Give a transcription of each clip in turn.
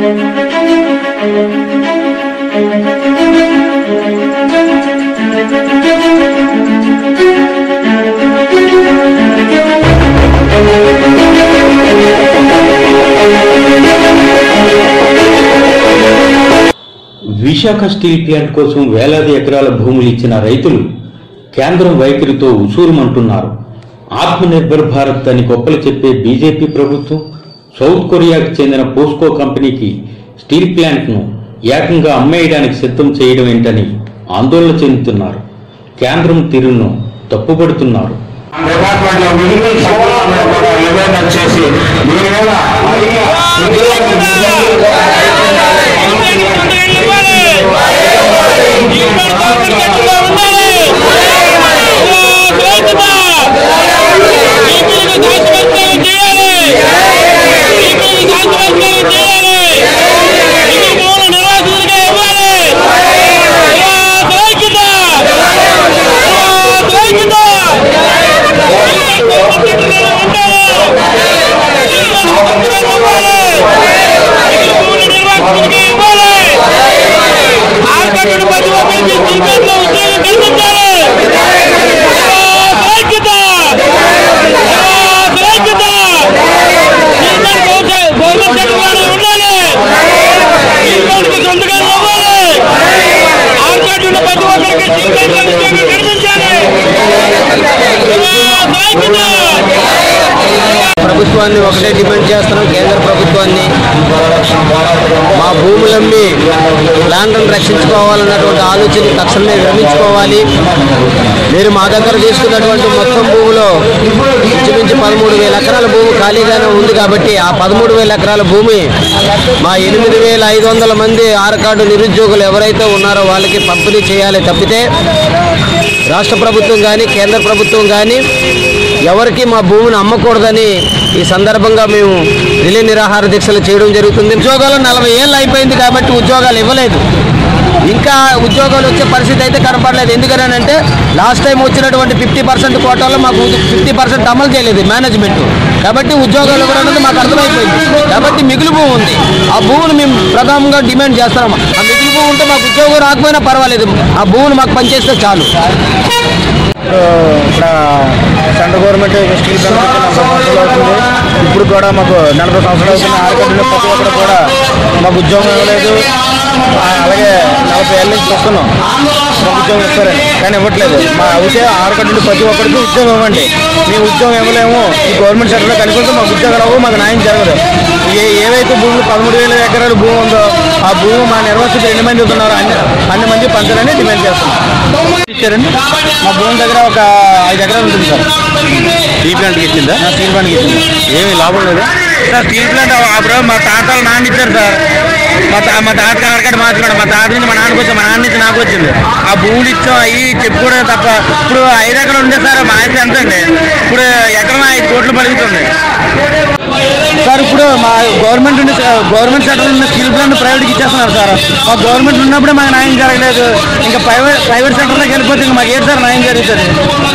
Visakha steel plant కోసం వేలాది ఎకరాల భూములు ఇచ్చిన రైతులు కేంద్రం వైఖరితో ఉసూరుమంటున్నారు. ఆత్మనిర్భర్ భారత్ అని గొప్పలు చెప్పే బీజేపీ ప్రభుత్వం సౌత్ కొరియాకు చెందిన పోస్కో కంపెనీకి స్టీల్ ప్లాంట్ను ఏకంగా అమ్మేయడానికి సిద్ధం చేయడం ఏంటని ఆందోళన చెందుతున్నారు. కేంద్రం తీరును తప్పుపడుతున్నారు. ప్రభుత్వాన్ని ఒకటే డిమాండ్ చేస్తున్నాం. కేంద్ర ప్రభుత్వాన్ని మా భూములమ్మి ప్లాంట్ను రక్షించుకోవాలన్నటువంటి ఆలోచన తక్షణమే విరమించుకోవాలి. మీరు మా దగ్గర తీసుకున్నటువంటి మొత్తం భూమిలో ఇంచుమించు 13,000 ఎకరాల భూమి ఖాళీగానే ఉంది కాబట్టి ఆ 13,000 ఎకరాల భూమి మా 8,500 మంది ఆర్కార్డు నిరుద్యోగులు ఎవరైతే ఉన్నారో వాళ్ళకి పంపిణీ చేయాలి తప్పితే రాష్ట్ర ప్రభుత్వం కానీ కేంద్ర ప్రభుత్వం కానీ ఎవరికి మా భూమిని అమ్మకూడదని ఈ సందర్భంగా మేము రిలే నిరాహార దీక్షలు చేయడం జరుగుతుంది. ఉద్యోగాలు 40 ఏళ్ళు అయిపోయింది కాబట్టి ఉద్యోగాలు ఇవ్వలేదు. ఇంకా ఉద్యోగాలు వచ్చే పరిస్థితి అయితే కనపడలేదు. ఎందుకనంటే లాస్ట్ టైం వచ్చినటువంటి 50% కోటాలో మాకు 50% అమలు చేయలేదు మేనేజ్మెంట్. కాబట్టి ఉద్యోగాలు ఇవ్వడం మాకు అర్థమైపోయింది. కాబట్టి మిగులు భూమి ఉంది, ఆ భూమిని మేము ప్రధానంగా డిమాండ్ చేస్తున్నాము. ఆ మిగులు భూమి ఉంటే మాకు ఉద్యోగం రాకపోయినా పర్వాలేదు, ఆ భూమిని మాకు పనిచేస్తే చాలు. ఇక్కడ సెంట్రల్ గవర్నమెంట్ స్టీల్ ప్లాంట్ 40 సంవత్సరాలు అవుతుంది. ఇప్పుడు కూడా మాకు 40 సంవత్సరాలు అవుతుంది. ఆర్కార్డులో ప్రతి ఒక్కరు కూడా మాకు ఉద్యోగం ఇవ్వలేదు. అలాగే 40 ఏళ్ళ నుంచి వస్తున్నాం, మాకు ఉద్యోగం ఇస్తారని కానీ ఇవ్వట్లేదు. మా అయితే ఆర్కార్డులో ప్రతి ఒక్కరికి ఉద్యోగం ఇవ్వండి. మేము ఉద్యోగం ఇవ్వలేము, ఈ గవర్నమెంట్ సెక్టర్లో కనుకుంటే మాకు ఉద్యోగాలు అవ్వవు, మాకు న్యాయం జరగదు. ఏవైతే భూములు 13,000 ఎకరాల భూమి ఉందో ఆ భూమి మా నిర్వాసితులు ఎన్ని మంది ఉన్నారో అన్ని మంది పంచాలని డిమాండ్ చేస్తున్నాం. ఇచ్చారండి మా భూమి దగ్గర ఒక 5 ఎకరాలు ఉంటుంది సార్. స్టీల్ ప్లాంట్కి ఇచ్చిందా? స్టీల్ ప్లాంట్కి ఇచ్చింది. ఏమీ లాభం లేదు సార్. స్టీల్ ప్లాంట్ అప్పుడు మా తాతలు నాన్న ఇచ్చారు సార్. మా తాతకి ఆర్కార్డు మార్చుకోండి, మా తాత నుంచి మా నాన్నకి వచ్చి మా నాన్న నుంచి నాకు వచ్చింది. ఆ భూములు ఇచ్చాం అవి చెప్పుకోవడం తప్ప. ఇప్పుడు 5 ఎకరాలు ఉండే సార్ మా అయితే ఎంత అండి, ఇప్పుడు ఎకరం 5 కోట్లు పలుకుతుంది సార్. ఇప్పుడు మా గవర్నమెంట్ గవర్నమెంట్ సెక్టర్ ఉన్న స్టీల్ ప్లాంట్ ప్రైవేట్కి ఇచ్చేస్తున్నారు సార్. మా గవర్నమెంట్ ఉన్నప్పుడే మాకు న్యాయం జరగలేదు, ఇంకా ప్రైవేట్ సెక్టర్లోకి వెళ్ళిపోతే ఇంకా మాకు ఏంటి సార్ న్యాయం జరుగుతుంది?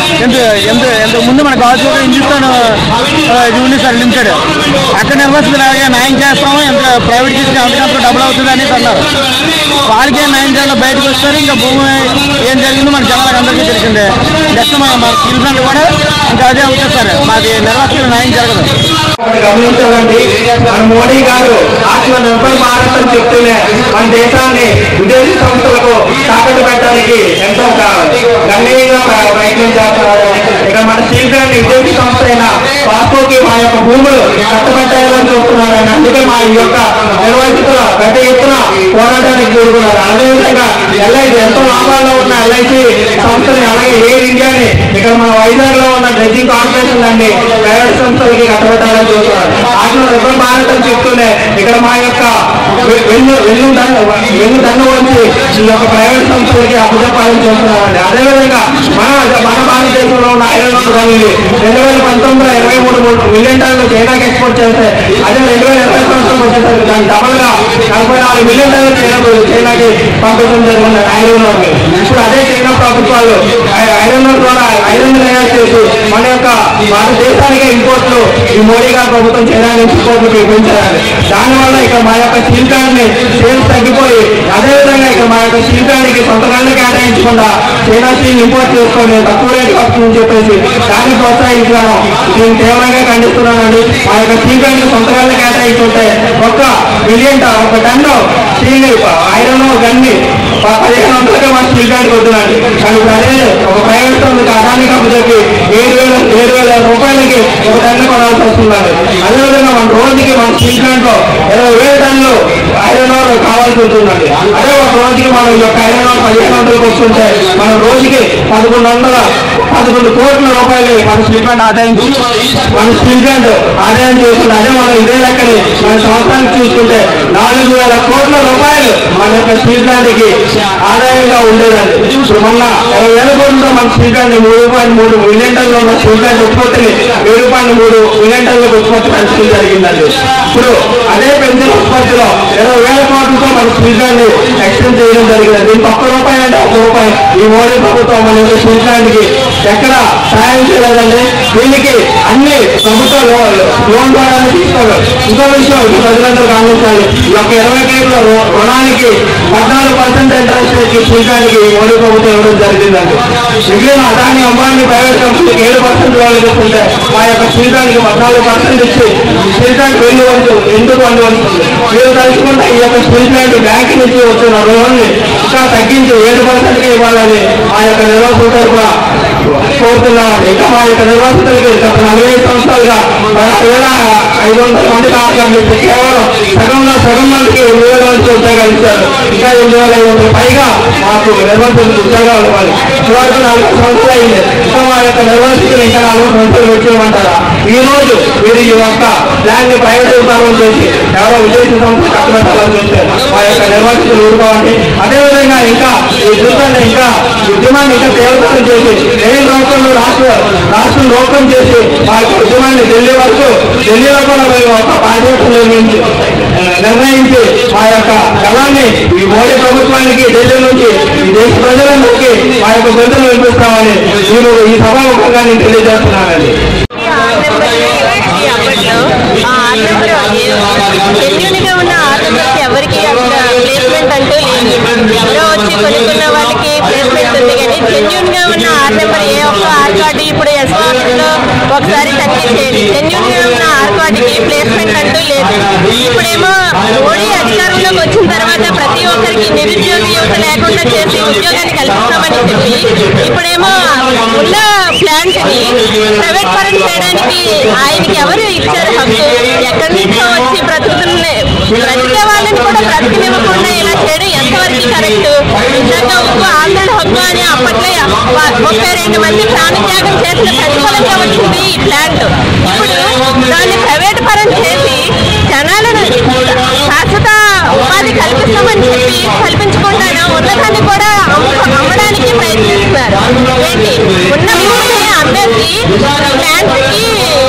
ఎంత ముందు మన గాజు హిందుస్థాన్ ఇది ఉంది సార్ లిమిటెడ్, అక్కడ నిర్వహిస్తుంది. న్యాయం చేస్తాము, ఎంత ప్రైవేట్ తీసుకుని అంతకంత డబ్బులు అవుతుంది అనేసి అన్నారు. వాళ్ళకే న్యాయం చేయాలి, బయటకు వస్తారు. ఇంకా భూమి ఏం జరిగిందో మన జనాలకు అందరికీ తెలిసిందే. నెక్స్ట్ మా స్టీల్ ప్లాంట్ కూడా ఇంకా అదే అవుతుంది సార్. మాది నిర్వాసితులు న్యాయం జరగదు. గమనించాలండి, మన మోడీ గారు ఆత్మనిర్భర్ భారత్ అని చెప్తూనే మన దేశాన్ని విదేశీ సంస్థలకు తాకట్టు పెట్టడానికి ఎంతో గణనీయంగా ప్రయత్నం చేస్తున్నారు. ఇక్కడ మన స్టీల్ ప్లాంట్ విదేశీ సంస్థ అయిన పాస్కోకి మా యొక్క భూములు కట్టబెట్టాలని చూస్తున్నారని, అందుకే మా ఈ యొక్క నిర్వాసితుల పెద్ద ఎత్తున పోరాటానికి కోరుకున్నారు. అదేవిధంగా ఎల్ఐసి ఎంతో లాభాల్లో ఉన్న ఎల్ఐసి సంస్థని, అలాగే ఎయిర్ ఇండియాని ఇక్కడ మన వైజాగ్ లో ఉన్న డ్రెడ్జింగ్ కార్పొరేషన్ అన్ని ప్రైవేట్ సంస్థలకి కట్టబెట్టాలని చూస్తున్నారు. ఆత్మనిర్భర్ భారత్ అని చెప్తూనే ఇక్కడ మా యొక్క వెన్ను దన్ను వచ్చి ఈ యొక్క ప్రైవేట్ సంస్థలకి అప్పచెప్పాలని చూస్తున్నారండి. అదేవిధంగా మన భారతదేశంలో ఉన్న ఐరన్ ఓర్ గనులు 2019లో 23 మిలియన్ టన్నులు చైనాకి ఎక్స్పోర్ట్ చేస్తే, అదే 2020 సంవత్సరం వచ్చేసరికి దాని డబల్గా 44 మిలియన్ టన్నులు చైనాకి పంపించడం జరిగింది ఐరన్ ఓర్. ఇప్పుడు అదే చైనా ప్రభుత్వాలు ఐరన్ ఓర్ ద్వారా ఐరన్ తయారు చేసి మన యొక్క భారతదేశానికి ఇంపోర్ట్లు ఈ మోడీ గారి ప్రభుత్వం చైనా నుంచి ఇంపోర్ట్లకి పెంచారండి. దానివల్ల ఇక్కడ మా యొక్క స్టీల్ ప్లాంట్ ని సేల్స్ తగ్గిపోయి అదేవిధంగా ఇక్కడ మా యొక్క స్టీల్ ప్లాంట్ కి సొంత గంటలు కేటాయించకుండా చైనా స్టీల్ ఇంపోర్ట్ చేసుకొని తక్కువ రేటు వస్తుందని చెప్పేసి దాన్ని ప్రోత్సహించడం నేను తీవ్రంగా ఖండిస్తున్నానండి. మా యొక్క స్టీల్ ప్లాంట్ కి సొంత గంటలు కేటాయించుకుంటే ఒక టన్ను స్టీల్ ఐరన్ గన్ని 1500 మన స్టీల్ ప్లాంట్ వద్దునండి. కానీ అదే ఒక ప్రైవేట్ సంస్థకి అదాని కంపెనీకి 7,000 రూపాయలకి ఒక టన్ను కొనాల్సి వస్తుందండి. అదేవిధంగా మన రోజుకి మన స్టీల్ ప్లాంట్ లో 20,000 టన్నులు ఐరన్ ఓర్ కావాల్సి ఉంటుందండి. అదే ఒక రోజుకి మనం ఈ యొక్క ఐరన్ ఓర్ 1,500కి వస్తుంటే మనం రోజుకి 11 కోట్ల రూపాయలు మన స్టీల్ ప్లాంట్ ఆదాయం చేస్తుంది. అదే మనం ఇదే లెక్కని మన సంవత్సరానికి చూసుకుంటే 4,000 కోట్ల రూపాయలు మన యొక్క స్టీల్ ప్లాంట్ కి ఆదాయంగా ఉండేదండి. ఇప్పుడు మొన్న 20,000 కోట్లతో మన స్టీల్ ప్లాంట్ 3.3 మిలియన్ టన్నులు ఉన్న స్టీల్ ప్లాంట్ ఉత్పత్తిని 7.3 మిలియన్ టన్నులకు ఉత్పత్తి పెంచడం జరిగిందండి. ఇప్పుడు అదే పెంచిన ఉత్పత్తిలో 20,000 కోట్లతో మన స్టీల్ ప్లాంట్ ఎక్స్టెండ్ చేయడం జరిగింది. దీనికి ₹1 అంటే ₹1 ఈ మోడీ ప్రభుత్వం మన యొక్క స్టీల్ ప్లాంట్ కి ఎక్కడ సాయం చేయలేదండి. దీనికి అన్ని ప్రభుత్వ లోన్ ద్వారా తీసుకోవాలి. ఇంకో విషయం ప్రజలందరూ గమనించాలి. ఈ యొక్క 20 కోట్ల రుణానికి 14% ఇంట్రెస్ట్ రేట్కి స్టీల్కి మోడీ ప్రభుత్వం ఇవ్వడం జరిగిందండి. మిగిలిన అదాని అంబానీ ప్రైవేట్ కంపెనీకి 7% లోన్లు తీసుకుంటే మా యొక్క స్టీల్కి 14% ఇచ్చి స్టీల్ ప్లాంట్ ఎందుకు అందువస్తుంది. మీరు తలుచుకుంటే ఈ యొక్క స్టీల్ ప్లాంట్ బ్యాంక్ నుంచి వచ్చిన లోన్ని ఇంకా తగ్గించి 7%కి ఇవ్వాలని మా యొక్క నిర్వాహకుల తరఫున కోరుతున్నామండి. ఇంకా మా యొక్క నిర్వాసితులకి గత 45 సంవత్సరాలుగా 16,500 మంది కావాలంటే కేవలం సగం మందికి 2,000 ఉద్యోగాలు ఇచ్చారు. ఇంకా 8,500 పైగా మాకు నిర్వాసితులకు ఉద్యోగాలు ఇవ్వాలి. ఇవాళ 40 సంవత్సరాలు అయింది. ఇంకా మా యొక్క నిర్వాసితులు ఇంకా 40 సంవత్సరాలు వచ్చేయమంటారా? ఈ రోజు మీరు ఈ యొక్క ప్లాన్ ని ప్రైవేటీకరణ చేసి ఎవరో విదేశీ సంస్థ కట్టబెట్టాలని చూస్తే మా యొక్క నిర్వాసితులు ఊరుకోవాలి. అదేవిధంగా ఇంకా ఈ యుద్ధాన్ని ఇంకా ఉద్యమాన్ని ఇంకా తీవ్రతరం చేసి రోడ్లు రాష్ట్రం రోకం చేసి మా యొక్క ఉద్యమాన్ని ఢిల్లీలో కూడా మేము ఒక పార్టీ నిర్ణయించి మా యొక్క కళాన్ని ఈ మోడీ ప్రభుత్వానికి ఢిల్లీ నుంచి ఈ దేశ ప్రజలందరికీ మా యొక్క గొంతులు వినిపిస్తామని మీరు ఈ సభాముఖంగా నేను తెలియజేస్తున్నానండి. జెన్యూన్గా ఉన్న ఆర్టిస్ట్ ఎవరికి ప్లేస్మెంట్ అంటూ లేదు. ఎవరో వచ్చి కొనుక్కున్న వాళ్ళకి ప్లేస్మెంట్ ఉంది. కానీ జెన్యూన్గా ఉన్న ఆర్ నెంబర్ ఏ ఒక్క ఆర్ కార్డు ఇప్పుడు ఎస్ఆర్లో ఒకసారి తగ్గించేది. జెన్యూన్గా ఉన్న ఆర్ కార్డుకి ప్లేస్మెంట్ అంటూ లేదు. ఇప్పుడేమో మోడీ అధికారంలోకి వచ్చిన తర్వాత ప్రతి ఒక్కరికి నిరుద్యోగ యువత లేకుండా చేసి ఉద్యోగాన్ని కల్పిస్తామని చెప్పి ఇప్పుడేమో ఉన్న ప్లాంట్ని ప్రైవేట్ పరం చేయడానికి ఆయనకి ఎవరు ఇచ్చారు హక్కు? ఎక్కడి నుంచో వచ్చి బ్రతికే వాళ్ళని కూడా బ్రతికినివ్వకుండా ఇలా చేయడం ఎంతవరకు కరెక్ట్? నిజంగా ఉప్పు ఆంధ్రుల హక్కు అని అప్పట్లో 32 మంది ప్రాణత్యాగం చేసిన ప్రతిఫలంగా వచ్చింది ఈ ప్లాంట్. ఇప్పుడు దాన్ని ప్రైవేట్ పరం చేసి జనాలను శాశ్వత ఉపాధి కల్పిస్తామని చెప్పి కల్పించకుండా ఉన్నదాన్ని కూడా అమ్మడానికి ప్రయత్నిస్తున్నారు. ఏంటి ఉన్న భూమిని అమ్మేసి ప్లాంట్కి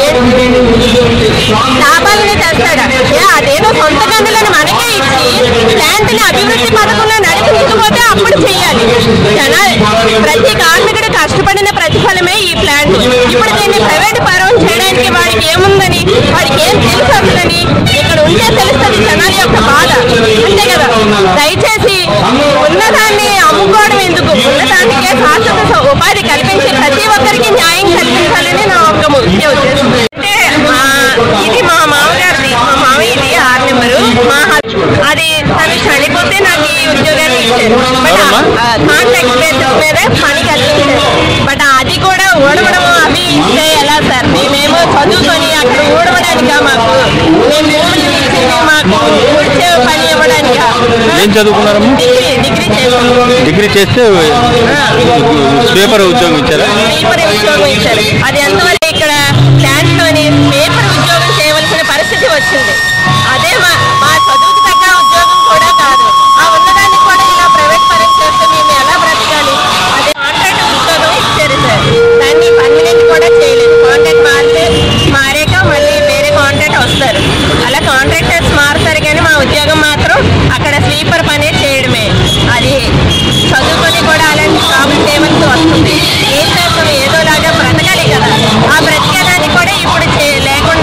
లాభాలని తెస్తాడు. అదేదో సొంత గనులను మనకే ఇచ్చి ప్లాంట్ని అభివృద్ధి పథకంలో నడిపించకపోతే అప్పుడు చెయ్యాలి. ప్రతి కార్మికుడు కష్టపడిన ప్రతిఫలమే ఈ ప్లాంట్. ఇప్పుడు దీన్ని ప్రైవేట్ పరం చేయడానికి వాడికి ఏముందని, వాడికి ఏం తెలుసు అసలని ఇక్కడ ఉంటే తెలుస్తుంది జనాల యొక్క బాధ. అంతే కదా. దయచేసి ఉన్నదాన్ని అమ్ముకోవడం ఎందుకు? ఉన్నదానికే శాశ్వత ఉపాధి కల్పించి ప్రతి ఒక్కరికి న్యాయం కల్పించాలని నా ఒక ముఖ్య ఉద్దేశం. అంటే ఇది మా మామగారిది, మా మామయ్యది ఆర్ నెంబరు. అది తను చనిపోతే నాకు ఈ ఉద్యోగాన్ని ఇచ్చారు. బట్ కాంట్రాక్ట్ బేసిస్ మీద పని కల్పించారు. బట్ అది కూడా ఊడవడం అవి ఇస్తే ఎలా సార్? మేమేమో చదువుకొని అక్కడ ఊడవడానికా? మాకు మేము భూములు ఇచ్చింది మాకు వచ్చే పని ఇవ్వడానికా? ఏం చదువుకున్నారమ్మా? డిగ్రీ చేస్తే పేపర్ ఉద్యోగం ఇచ్చారా? పేపర్ ఉద్యోగం ఇచ్చారు. అది ఎంతవరకు ఇక్కడ ప్లాంట్లోని పేపర్ ఉద్యోగం చేయవలసిన పరిస్థితి వచ్చింది. అదే మా చదువుకు తగ్గ ఉద్యోగం కూడా కాదు. ఆ ఉన్నదాన్ని కూడా ఇలా ప్రైవేట్ పరం చేస్తే మేము ఎలా బ్రతకాలి? అదే కాంట్రాక్ట్ ఉద్యోగం ఇచ్చారు సార్. దాన్ని పర్మనెంట్ కూడా చేయలేదు. కాంట్రాక్ట్ మారాక మళ్ళీ వేరే కాంట్రాక్ట్ వస్తారు. అలా కాంట్రాక్టర్స్ మారుతారు. కానీ మా ఉద్యోగం మాత్రం అక్కడ స్లీపర్ పనే చేయడమే. అది చదువుకొని కూడా అలాంటి జాబులు చేయవలసి వస్తుంది. ఏం చేస్తాం? ఏదోలాగా బ్రతకాలి కదా. ఆ బ్రతికేదాన్ని కూడా ఇప్పుడు లేకుండా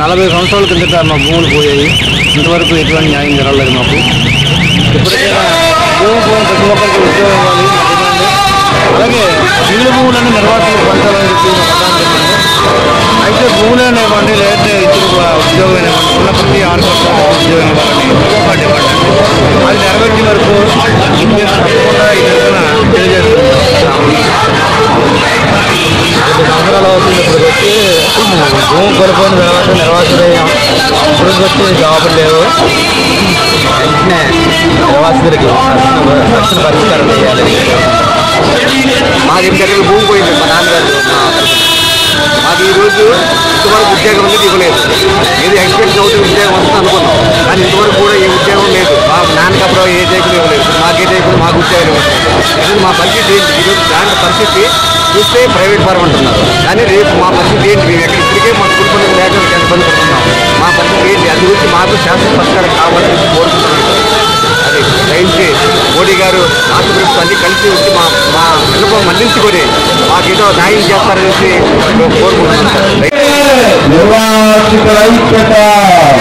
40 సంవత్సరాల కిందట మా భూములు పోయాయి. ఇంతవరకు ఎటువంటి న్యాయం జరగలేదు మాకు. ఇప్పటికైనా భూమి ప్రతి ఒక్కరికి ఉద్యోగం ఇవ్వాలి. అలాగే మిగిలిన భూములన్నీ నిర్వాహకులు పంచాలని చెప్పి అయితే భూములైనా ఇవ్వండి, లేదంటే ఇతర ఉద్యోగం ఇవ్వండి, ఉన్న ప్రతి 6% ఉద్యోగం ఇవ్వాలని డిమాండ్ ఇవ్వండి. అది నెరవేర్చే వరకు తప్పకుండా ఈ విధంగా తెలియజేస్తున్నాం. 5 సంవత్సరాలు అవుతుంది. ఇప్పుడు వచ్చి భూమి కొనుక్కొని తర్వాత నిర్వాసితులయ్యాం. ఇప్పుడు వచ్చి జాబులు లేవు. వెంటనే నిర్వాసితులకి రక్షణ పరిష్కారం చేయాలి. మాకు ఇంతకు భూమి పోయింది. మా నాన్నగారు మాకు ఈరోజు ఇంతవరకు ఉద్యోగం అనేది ఇవ్వలేదు. ఏది ఎక్స్పెక్ట్ అవుతుంది ఉద్యోగం వస్తుంది అనుకున్నాం, కానీ ఇంతవరకు కూడా ఏ ఉద్యోగం లేదు. మా నాన్నకి అప్పుడు ఏ చేయకుండా ఇవ్వలేదు. మాకే చేయకుండా మాకు ఉద్యోగాలు ఇవ్వలేదు. మా పరిస్థితి ఏంటి ఈరోజు? దాని పరిస్థితి చూస్తే ప్రైవేట్ ఫార్మ్ అంటున్నారు, కానీ రేపు మా పరిస్థితి ఏంటి? మేము ఎక్కడ ఇప్పటికే మా కుటుంబం లేక ఎంత ఇబ్బంది పడుతున్నాం. మా పరిస్థితి ఏంటి? అది గురించి మాకు శాస్త్ర పరిష్కారం కావాలని కోరుతున్నాం. అది దయచేసి మోడీ గారు రాష్ట్ర ప్రభుత్వాన్ని కలిసి వచ్చి మా విన్నపం మన్నించుకొని మాకేదో న్యాయం చేస్తారనేసి కోరుకుంటున్నాం. నిర్వాసితుల ఐక్యత